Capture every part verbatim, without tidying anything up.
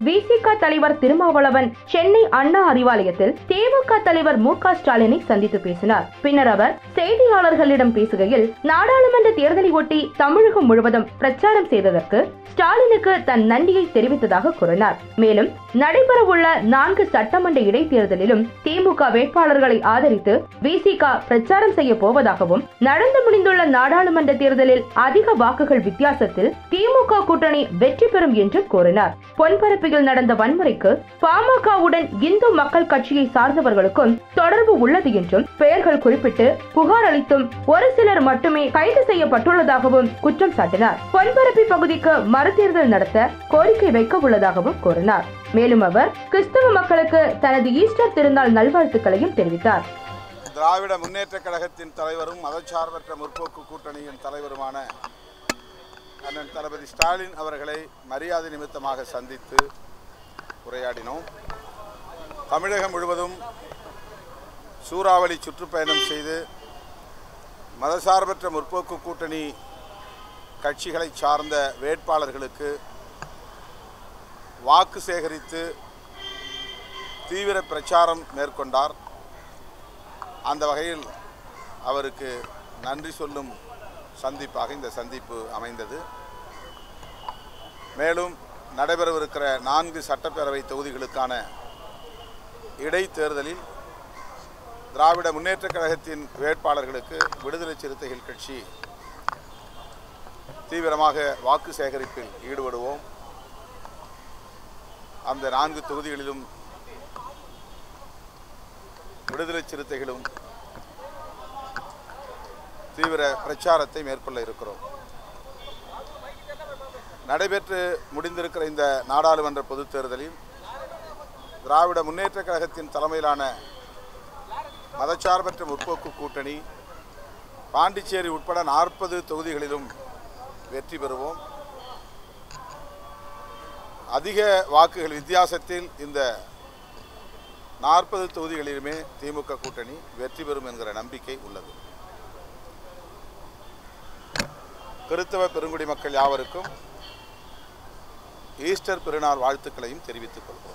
விசிக தலைவர் திருமாவளவன் சென்னை அண்ணா அறிவாலயத்தில் திமுக தலைவர் மு க ஸ்டாலினை சந்தித்து பேசினார். பின்னர் அவர் செய்தியாளர்களிடம் பேசுகையில், நாடாளுமன்ற தேர்தலை ஒட்டி தமிழகம் முழுவதும் பிரச்சாரம் செய்ததற்கு ஸ்டாலினுக்கு தன் நன்றியை தெரிவித்ததாக கூறினார். மேலும் நடைபெறவுள்ள நான்கு சட்டமன்ற இடைத்தேர்தலிலும் திமுக வேட்பாளர்களை ஆதரித்து விசிக பிரச்சாரம் செய்ய போவதாகவும், நடந்து முடிந்துள்ள நாடாளுமன்ற தேர்தலில் அதிக வாக்குகள் வித்தியாசத்தில் திமுக கூட்டணி வெற்றி பெறும் என்றும் கூறினார். பொன்பரப்பில் நடந்த வன்முறைக்கு பாமகவுடன் இந்து மக்கள் கட்சியை சார்ந்தவர்களுக்கும் தொடர்பு உள்ளது என்றும், பெயர்கள் குறிப்பிட்டு புகார் அளித்தும் ஒரு சிலர் மட்டுமே கைது செய்யப்பட்டுள்ளதாகவும் குற்றம் சாட்டினார். பொன்பரப்பி பகுதிக்கு மறுதேர்தல் நடத்த கோரிக்கை வைக்க உள்ளதாகவும் கூறினார். மேலும் அவர் கிறிஸ்தவ மக்களுக்கு தனது ஈஸ்டர் திருநாள் நல்வாழ்த்துக்களையும் தெரிவித்தார். திராவிட முன்னேற்ற கழகத்தின் தலைவரும் மதச்சார்பற்ற முற்போக்கு கூட்டணியின் தலைவருமான அண்ணன் தளபதி ஸ்டாலின் அவர்களை மரியாதை நிமித்தமாக சந்தித்து உரையாடினோம். தமிழகம் முழுவதும் சூறாவளி சுற்றுப்பயணம் செய்து மதசார்பற்ற முற்போக்கு கூட்டணி கட்சிகளை சார்ந்த வேட்பாளர்களுக்கு வாக்கு சேகரித்து தீவிர பிரச்சாரம் மேற்கொண்டார். அந்த வகையில் அவருக்கு நன்றி சொல்லும் சந்திப்பாக இந்த சந்திப்பு அமைந்தது. மேலும் நடைபெறவிருக்கிற நான்கு சட்டப்பேரவை தொகுதிகளுக்கான இடைத்தேர்தலில் திராவிட முன்னேற்ற கழகத்தின் வேட்பாளர்களுக்கு விடுதலை சிறுத்தைகள் கட்சி தீவிரமாக வாக்கு சேகரிப்பில் ஈடுபடுவோம். அந்த நான்கு தொகுதிகளிலும் விடுதலை சிறுத்தைகளும் தீவிர பிரச்சாரத்தை மேற்கொள்ள இருக்கிறோம். நடைபெற்று முடிந்திருக்கிற இந்த நாடாளுமன்ற பொதுத் தேர்தலில் திராவிட முன்னேற்ற கழகத்தின் தலைமையிலான மதச்சார்பற்ற முற்போக்கு கூட்டணி பாண்டிச்சேரி உட்பட நாற்பது தொகுதிகளிலும் வெற்றி பெறுவோம். அதிக வாக்குகள் வித்தியாசத்தில் இந்த நாற்பது தொகுதிகளிலுமே திமுக கூட்டணி வெற்றி பெறும் என்கிற நம்பிக்கை உள்ளது. கிறிஸ்தவ பெருங்குடி மக்கள் யாவருக்கும் ஈஸ்டர் பெருநாள் வாழ்த்துக்களையும் தெரிவித்துக் கொள்கிறோம்.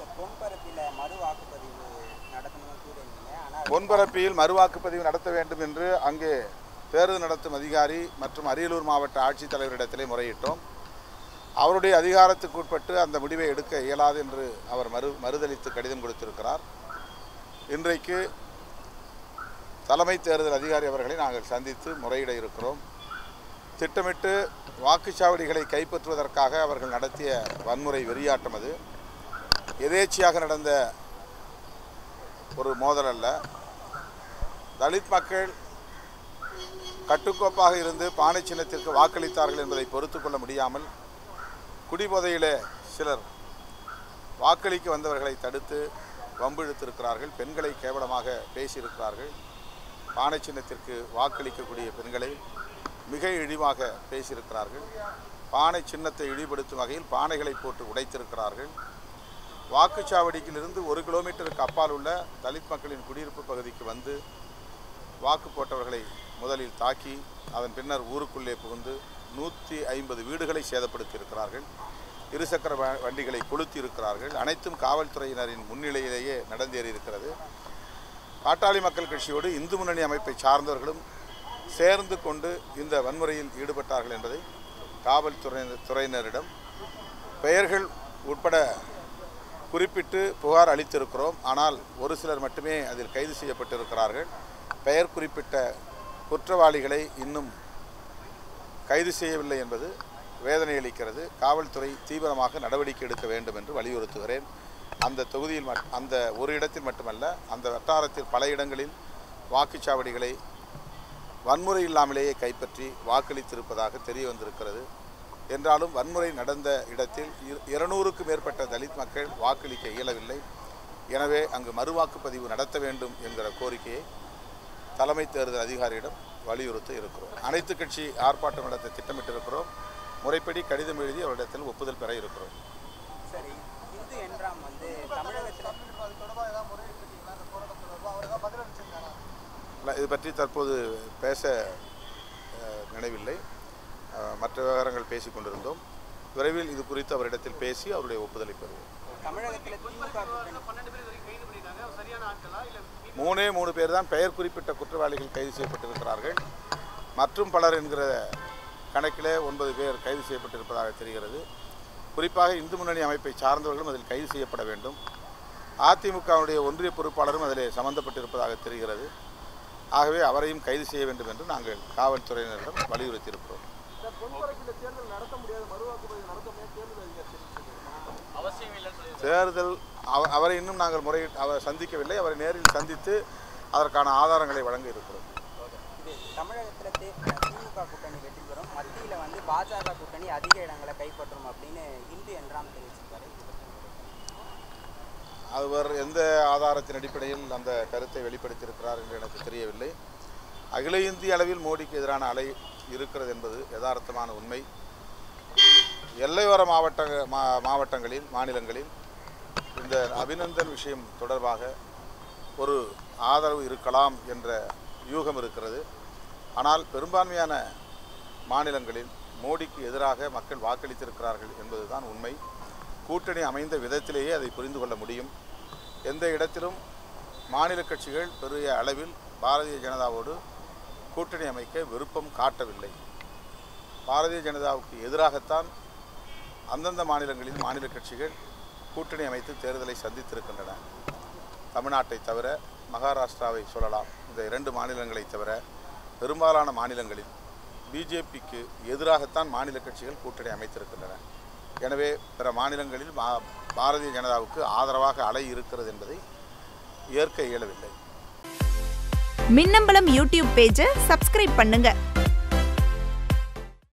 பொன்பரப்பியில் மறுவாக்குப்பதிவு நடத்த வேண்டும் என்று அங்கே தேர்தல் நடத்தும் அதிகாரி மற்றும் அரியலூர் மாவட்ட ஆட்சித்தலைவரிடத்திலே முறையிட்டோம். அவருடைய அதிகாரத்துக்கு உட்பட்டு அந்த முடிவை எடுக்க இயலாது என்று அவர் மறு மறுதளித்து கடிதம் கொடுத்திருக்கிறார். இன்றைக்கு தலைமை தேர்தல் அதிகாரி அவர்களை நாங்கள் சந்தித்து முறையிட இருக்கிறோம். திட்டமிட்டு வாக்குச்சாவடிகளை கைப்பற்றுவதற்காக அவர்கள் நடத்திய வன்முறை வெறியாட்டம் அது எதேச்சியாக நடந்த ஒரு மோதல் அல்ல. தலித் மக்கள் கட்டுக்கோப்பாக இருந்து பானை சின்னத்திற்கு வாக்களித்தார்கள் என்பதை பொறுத்து கொள்ள முடியாமல் குடிபோதையிலே சிலர் வாக்களிக்க வந்தவர்களை தடுத்து வம்பிழுத்திருக்கிறார்கள். பெண்களை கேவலமாக பேசியிருக்கிறார்கள். பானை சின்னத்திற்கு வாக்களிக்கக்கூடிய பெண்களை மிக இழிவாக பேசியிருக்கிறார்கள். பானை சின்னத்தை இழிவுபடுத்தும் வகையில் பானைகளை போட்டு உடைத்திருக்கிறார்கள். வாக்குச்சாவடியிலிருந்து ஒரு கிலோமீட்டருக்கு அப்பால் உள்ள தலித் மக்களின் குடியிருப்பு பகுதிக்கு வந்து வாக்கு போட்டவர்களை முதலில் தாக்கி அதன் பின்னர் ஊருக்குள்ளே புகுந்து நூற்றி ஐம்பது வீடுகளை சேதப்படுத்தி இருக்கிறார்கள். இருசக்கர வண்டிகளை கொளுத்தி இருக்கிறார்கள். அனைத்தும் காவல்துறையினரின் முன்னிலையிலேயே நடந்தேறி இருக்கிறது. பாட்டாளி மக்கள் கட்சியோடு இந்து முன்னணி அமைப்பை சார்ந்தவர்களும் சேர்ந்து கொண்டு இந்த வன்முறையில் ஈடுபட்டார்கள் என்பதை காவல்துறை துறையினரிடம் பெயர்கள் உட்பட குறிப்பிட்டு புகார் அளித்திருக்கிறோம். ஆனால் ஒரு சிலர் மட்டுமே அதில் கைது செய்யப்பட்டிருக்கிறார்கள். பெயர் குறிப்பிட்ட குற்றவாளிகளை இன்னும் கைது செய்யவில்லை என்பது வேதனை அளிக்கிறது. காவல்துறை தீவிரமாக நடவடிக்கை எடுக்க வேண்டும் என்று வலியுறுத்துகிறேன். அந்த தொகுதியில் அந்த ஒரு இடத்தில் மட்டுமல்ல, அந்த வட்டாரத்தில் பல இடங்களில் வாக்குச்சாவடிகளை வன்முறை இல்லாமலேயே கைப்பற்றி வாக்களித்திருப்பதாக தெரிய வந்திருக்கிறது. என்றாலும் வன்முறை நடந்த இடத்தில் இருநூறுக்கும் மேற்பட்ட தலித் மக்கள் வாக்களிக்க இயலவில்லை. எனவே அங்கு மறுவாக்குப்பதிவு நடத்த வேண்டும் என்கிற கோரிக்கையை தலைமை தேர்தல் அதிகாரியிடம் வலியுறுத்த இருக்கிறோம். அனைத்து கட்சி ஆர்ப்பாட்டம் நடத்த திட்டமிட்டிருக்கிறோம். முறைப்படி கடிதம் எழுதி அவரிடத்தில் ஒப்புதல் பெற இருக்கிறோம். இது பற்றி தற்போது பேச நினைவில்லை. மற்ற விவகாரங்கள் பேசிக் கொண்டிருந்தோம். விரைவில் இது குறித்து அவரிடத்தில் பேசி அவருடைய ஒப்புதலை பெறுவோம். மூணே மூணு பேர் தான் பெயர் குறிப்பிட்ட குற்றவாளிகள் கைது செய்யப்பட்டிருக்கிறார்கள். மற்றும் பலர் என்கிற கணக்கிலே ஒன்பது பேர் கைது செய்யப்பட்டிருப்பதாக தெரிகிறது. குறிப்பாக இந்து முன்னணி அமைப்பை சார்ந்தவர்களும் அதில் கைது செய்யப்பட வேண்டும். அதிமுகவுடைய ஒன்றிய பொறுப்பாளரும் அதில் சம்பந்தப்பட்டிருப்பதாக தெரிகிறது. ஆகவே அவரையும் கைது செய்ய வேண்டும் என்று நாங்கள் காவல்துறையினரிடம் வலியுறுத்தியிருக்கிறோம். தேர்தல் அவரை இன்னும் நாங்கள் முறையிட்டு அவர் சந்திக்கவில்லை. அவரை நேரில் சந்தித்து அதற்கான ஆதாரங்களை வழங்க இருக்கிறோம். தமிழகத்தில் திமுக கூட்டணி வெற்றி பெறும், மத்தியில் வந்து பாஜக கூட்டணி அதிக இடங்களை கைப்பற்றும் அப்படின்னு இந்து என்றாம் தெரிவிச்சிருக்காரு. அவர் எந்த ஆதாரத்தின் அடிப்படையில் அந்த கருத்தை வெளிப்படுத்தியிருக்கிறார் என்று எனக்கு தெரியவில்லை. அகில இந்திய அளவில் மோடிக்கு எதிரான அலை இருக்கிறது என்பது யதார்த்தமான உண்மை. எல்லையோர மாவட்ட மாவட்டங்களில் மாநிலங்களில் இந்த அபிநந்தன் விஷயம் தொடர்பாக ஒரு ஆதரவு இருக்கலாம் என்ற யூகம் இருக்கிறது. ஆனால் பெரும்பான்மையான மாநிலங்களில் மோடிக்கு எதிராக மக்கள் வாக்களித்திருக்கிறார்கள் என்பதுதான் உண்மை. கூட்டணி அமைந்த விதத்திலேயே அதை புரிந்து கொள்ள முடியும். எந்த இடத்திலும் மாநில கட்சிகள் பெரிய அளவில் பாரதிய ஜனதாவோடு கூட்டணி அமைக்க விருப்பம் காட்டவில்லை. பாரதிய ஜனதாவுக்கு எதிராகத்தான் அந்தந்த மாநிலங்களில் மாநில கட்சிகள் கூட்டணி அமைத்து தேர்தலை சந்தித்திருக்கின்றன. தமிழ்நாட்டை தவிர மகாராஷ்டிராவை சொல்லலாம். இந்த இரண்டு மாநிலங்களை தவிர பெரும்பாலான மாநிலங்களில் பிஜேபிக்கு எதிராகத்தான் மாநில கட்சிகள் கூட்டணி அமைத்திருக்கின்றன. எனவே பிற மாநிலங்களில் பாரதிய ஜனதாவுக்கு ஆதரவாக அலை இருக்கிறது என்பதை ஏற்க இயலவில்லை. மின்னம்பலம் யூடியூப் பேஜை சப்ஸ்கிரைப் பண்ணுங்க.